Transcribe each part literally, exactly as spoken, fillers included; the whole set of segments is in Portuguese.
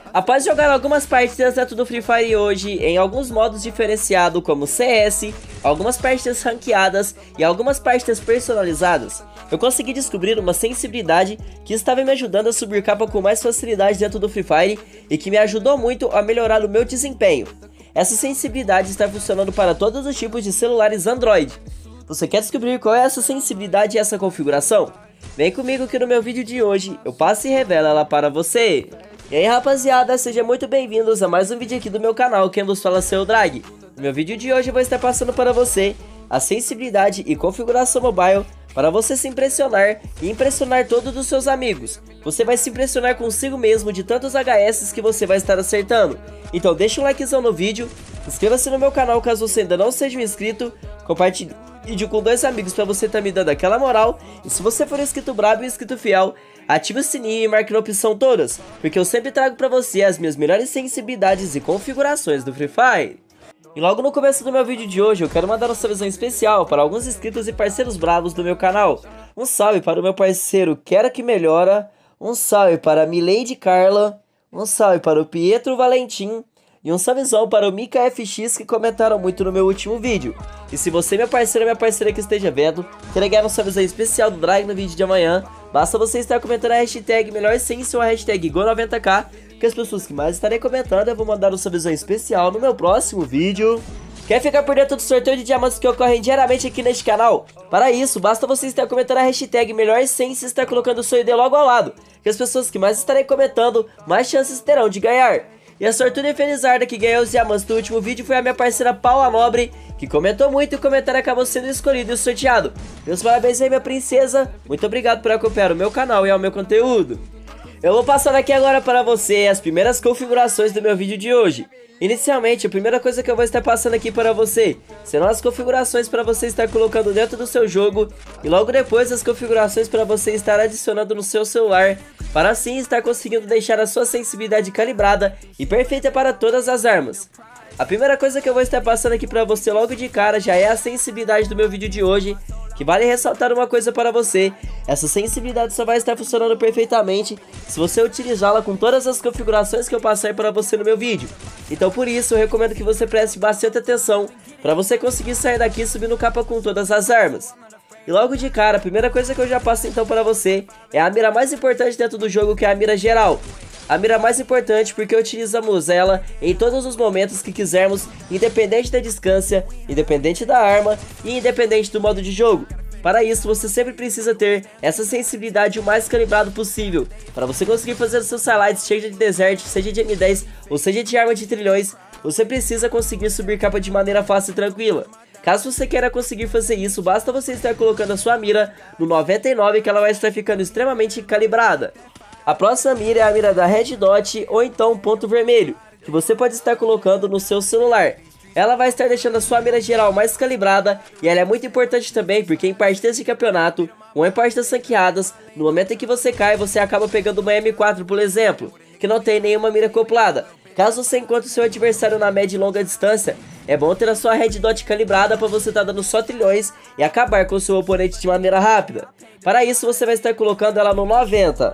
Após jogar algumas partidas dentro do Free Fire hoje, em alguns modos diferenciados como C S, algumas partidas ranqueadas e algumas partidas personalizadas, eu consegui descobrir uma sensibilidade que estava me ajudando a subir capa com mais facilidade dentro do Free Fire e que me ajudou muito a melhorar o meu desempenho. Essa sensibilidade está funcionando para todos os tipos de celulares Android. Você quer descobrir qual é essa sensibilidade e essa configuração? Vem comigo que no meu vídeo de hoje eu passo e revelo ela para você. E aí rapaziada, sejam muito bem-vindos a mais um vídeo aqui do meu canal, quem vos fala é seu Drag. No meu vídeo de hoje eu vou estar passando para você a sensibilidade e configuração mobile para você se impressionar e impressionar todos os seus amigos. Você vai se impressionar consigo mesmo de tantos H S que você vai estar acertando. Então deixa um likezão no vídeo, inscreva-se no meu canal caso você ainda não seja um inscrito, compartilhe o vídeo com dois amigos para você estar me dando aquela moral. E se você for um inscrito brabo e um inscrito fiel, ative o sininho e marque na opção todas, porque eu sempre trago para você as minhas melhores sensibilidades e configurações do Free Fire. E logo no começo do meu vídeo de hoje eu quero mandar uma salve especial para alguns inscritos e parceiros bravos do meu canal. Um salve para o meu parceiro Quero Que Melhora, um salve para a Milady Carla, um salve para o Pietro Valentim e um salvezão para o Mika F X que comentaram muito no meu último vídeo. E se você, meu parceiro ou minha parceira que esteja vendo, quer ganhar um salvezão especial do Drag no vídeo de amanhã, basta você estar comentando a hashtag melhor sense ou a hashtag Go noventa K, que as pessoas que mais estarem comentando eu vou mandar um salvezão especial no meu próximo vídeo. Quer ficar por dentro do sorteio de diamantes que ocorrem diariamente aqui neste canal? Para isso, basta você estar comentando a hashtag melhor sense e estar colocando o seu I D logo ao lado, que as pessoas que mais estarem comentando, mais chances terão de ganhar. E a sortuda e felizarda que ganhou os diamantes do último vídeo foi a minha parceira Paula Nobre, que comentou muito e o comentário acabou sendo escolhido e sorteado. Meus parabéns aí, minha princesa, muito obrigado por acompanhar o meu canal e ao meu conteúdo. Eu vou passar aqui agora para você as primeiras configurações do meu vídeo de hoje. Inicialmente, a primeira coisa que eu vou estar passando aqui para você serão as configurações para você estar colocando dentro do seu jogo e logo depois as configurações para você estar adicionando no seu celular, para assim estar conseguindo deixar a sua sensibilidade calibrada e perfeita para todas as armas. A primeira coisa que eu vou estar passando aqui para você logo de cara já é a sensibilidade do meu vídeo de hoje, que vale ressaltar uma coisa para você: essa sensibilidade só vai estar funcionando perfeitamente se você utilizá-la com todas as configurações que eu passei para você no meu vídeo. Então por isso eu recomendo que você preste bastante atenção para você conseguir sair daqui subindo capa com todas as armas. E logo de cara, a primeira coisa que eu já passo então para você é a mira mais importante dentro do jogo, que é a mira geral. A mira mais importante porque utilizamos ela em todos os momentos que quisermos, independente da distância, independente da arma e independente do modo de jogo. Para isso você sempre precisa ter essa sensibilidade o mais calibrado possível, para você conseguir fazer os seus highlights, seja de desert, seja de M dez ou seja de arma de trilhões. Você precisa conseguir subir capa de maneira fácil e tranquila. Caso você queira conseguir fazer isso, basta você estar colocando a sua mira no noventa e nove, que ela vai estar ficando extremamente calibrada. A próxima mira é a mira da Red Dot ou então ponto vermelho, que você pode estar colocando no seu celular. Ela vai estar deixando a sua mira geral mais calibrada e ela é muito importante também porque em partidas de campeonato ou em partidas ranqueadas, no momento em que você cai, você acaba pegando uma M quatro, por exemplo, que não tem nenhuma mira acoplada. Caso você encontre o seu adversário na média e longa distância, é bom ter a sua Red Dot calibrada para você estar dando só trilhões e acabar com o seu oponente de maneira rápida. Para isso você vai estar colocando ela no noventa.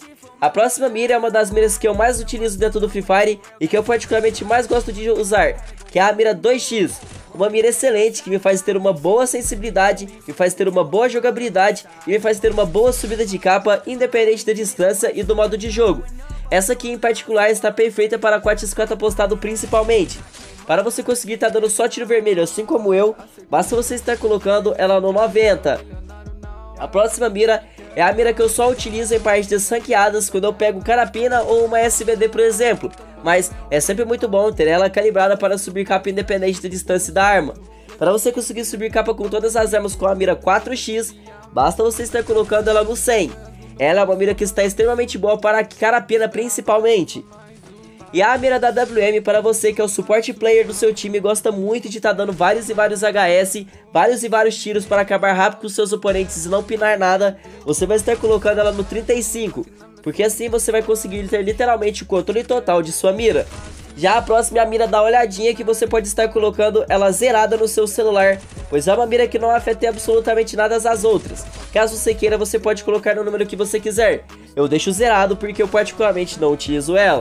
A próxima mira é uma das miras que eu mais utilizo dentro do Free Fire e que eu particularmente mais gosto de usar, que é a mira dois X. Uma mira excelente que me faz ter uma boa sensibilidade, me faz ter uma boa jogabilidade e me faz ter uma boa subida de capa independente da distância e do modo de jogo. Essa aqui em particular está perfeita para quatro por quatro apostado principalmente. Para você conseguir estar dando só tiro vermelho assim como eu, basta você estar colocando ela no noventa. A próxima mira é a mira que eu só utilizo em partidas ranqueadas quando eu pego carapina ou uma S V D, por exemplo. Mas é sempre muito bom ter ela calibrada para subir capa independente da distância da arma. Para você conseguir subir capa com todas as armas com a mira quatro X, basta você estar colocando ela no cem. Ela é uma mira que está extremamente boa para carapina principalmente. E a mira da W M para você que é o suporte player do seu time e gosta muito de estar dando vários e vários H S, vários e vários tiros para acabar rápido com seus oponentes e não pinar nada, você vai estar colocando ela no trinta e cinco, porque assim você vai conseguir ter literalmente o controle total de sua mira. Já a próxima é a mira da olhadinha, que você pode estar colocando ela zerada no seu celular, pois é uma mira que não afeta absolutamente nada às outras. Caso você queira, você pode colocar no número que você quiser. Eu deixo zerado porque eu particularmente não utilizo ela.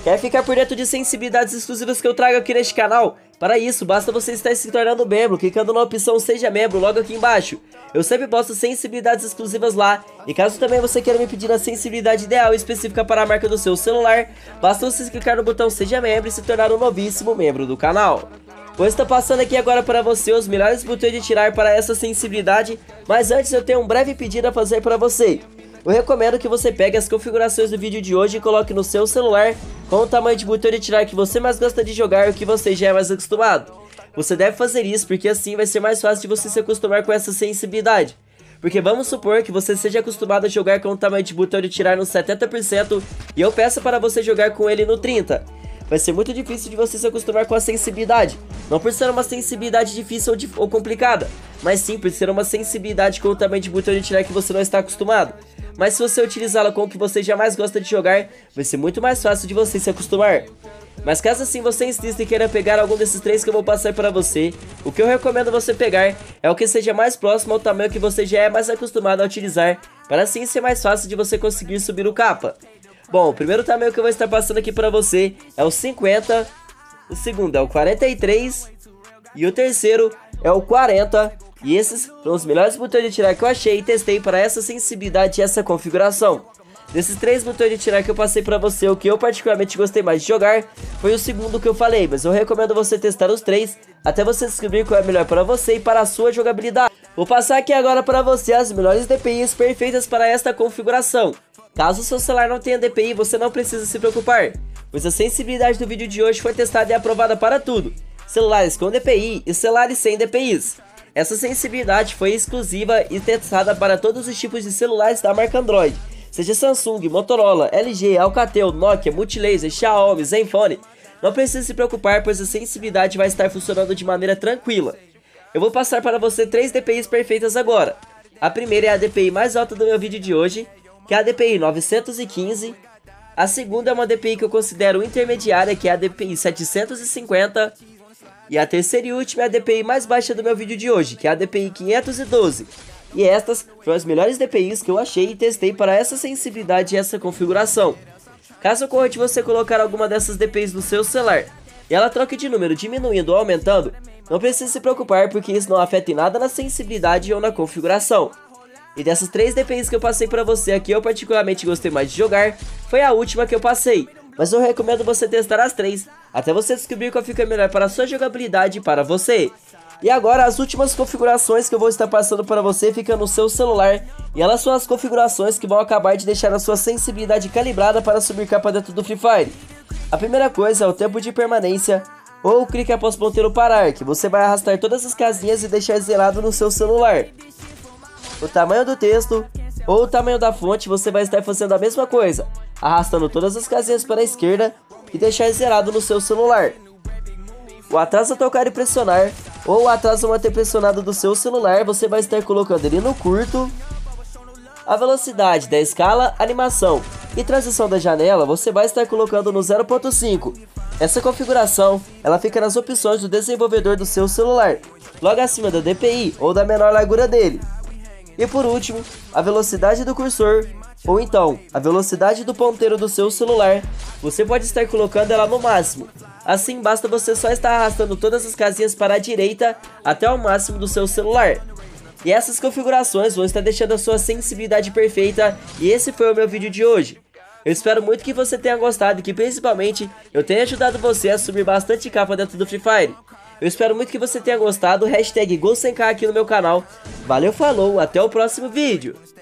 Quer ficar por dentro de sensibilidades exclusivas que eu trago aqui neste canal? Para isso, basta você estar se tornando membro, clicando na opção Seja Membro logo aqui embaixo. Eu sempre posto sensibilidades exclusivas lá, e caso também você queira me pedir a sensibilidade ideal e específica para a marca do seu celular, basta você clicar no botão Seja Membro e se tornar um novíssimo membro do canal. Vou estar passando aqui agora para você os melhores botões de tirar para essa sensibilidade, mas antes eu tenho um breve pedido a fazer para você. Eu recomendo que você pegue as configurações do vídeo de hoje e coloque no seu celular com o tamanho de botão de tirar que você mais gosta de jogar e o que você já é mais acostumado. Você deve fazer isso porque assim vai ser mais fácil de você se acostumar com essa sensibilidade. Porque vamos supor que você seja acostumado a jogar com o tamanho de botão de tirar no setenta por cento e eu peço para você jogar com ele no trinta por cento. Vai ser muito difícil de você se acostumar com a sensibilidade. Não por ser uma sensibilidade difícil ou, dif ou complicada, mas sim por ser uma sensibilidade com o tamanho de botão de tirar que você não está acostumado. Mas se você utilizá-la com o que você já mais gosta de jogar, vai ser muito mais fácil de você se acostumar. Mas caso assim você insista e queira pegar algum desses três que eu vou passar para você, o que eu recomendo você pegar é o que seja mais próximo ao tamanho que você já é mais acostumado a utilizar, para assim ser mais fácil de você conseguir subir o capa. Bom, o primeiro tamanho que eu vou estar passando aqui para você é o cinquenta, o segundo é o quarenta e três e o terceiro é o quarenta. E esses foram os melhores botões de tirar que eu achei e testei para essa sensibilidade e essa configuração. Desses três botões de tirar que eu passei para você, o que eu particularmente gostei mais de jogar foi o segundo que eu falei, mas eu recomendo você testar os três até você descobrir qual é melhor para você e para a sua jogabilidade. Vou passar aqui agora para você as melhores D P Is perfeitas para esta configuração. Caso o seu celular não tenha D P I, você não precisa se preocupar, pois a sensibilidade do vídeo de hoje foi testada e aprovada para tudo: celulares com D P I e celulares sem D P Is. Essa sensibilidade foi exclusiva e testada para todos os tipos de celulares da marca Android, seja Samsung, Motorola, L G, Alcatel, Nokia, Multilaser, Xiaomi, Zenfone. Não precisa se preocupar, pois a sensibilidade vai estar funcionando de maneira tranquila. Eu vou passar para você três D P Is perfeitas agora. A primeira é a D P I mais alta do meu vídeo de hoje, que é a D P I novecentos e quinze. A segunda é uma D P I que eu considero intermediária, que é a D P I setecentos e cinquenta. E a terceira e última é a D P I mais baixa do meu vídeo de hoje, que é a D P I quinhentos e doze. E estas foram as melhores D P Is que eu achei e testei para essa sensibilidade e essa configuração. Caso ocorra de você colocar alguma dessas D P Is no seu celular e ela troque de número diminuindo ou aumentando, não precisa se preocupar, porque isso não afeta em nada na sensibilidade ou na configuração. E dessas três D P Is que eu passei pra você aqui, eu particularmente gostei mais de jogar, foi a última que eu passei. Mas eu recomendo você testar as três, até você descobrir qual fica melhor para a sua jogabilidade e para você. E agora as últimas configurações que eu vou estar passando para você ficam no seu celular, e elas são as configurações que vão acabar de deixar a sua sensibilidade calibrada para subir capa dentro do Free Fire. A primeira coisa é o tempo de permanência, ou o clique após ponteiro parar, que você vai arrastar todas as casinhas e deixar zerado no seu celular. O tamanho do texto ou o tamanho da fonte, você vai estar fazendo a mesma coisa, arrastando todas as casinhas para a esquerda e deixar zerado no seu celular. O atraso a tocar e pressionar ou o atraso a manter pressionado do seu celular, você vai estar colocando ele no curto. A velocidade da escala, animação e transição da janela, você vai estar colocando no zero ponto cinco. Essa configuração, ela fica nas opções do desenvolvedor do seu celular, logo acima da D P I ou da menor largura dele. E por último, a velocidade do cursor, ou então a velocidade do ponteiro do seu celular, você pode estar colocando ela no máximo. Assim basta você só estar arrastando todas as casinhas para a direita até o máximo do seu celular. E essas configurações vão estar deixando a sua sensibilidade perfeita, e esse foi o meu vídeo de hoje. Eu espero muito que você tenha gostado e que principalmente eu tenha ajudado você a subir bastante capa dentro do Free Fire. Eu espero muito que você tenha gostado, hashtag Gol cem K aqui no meu canal. Valeu, falou, até o próximo vídeo.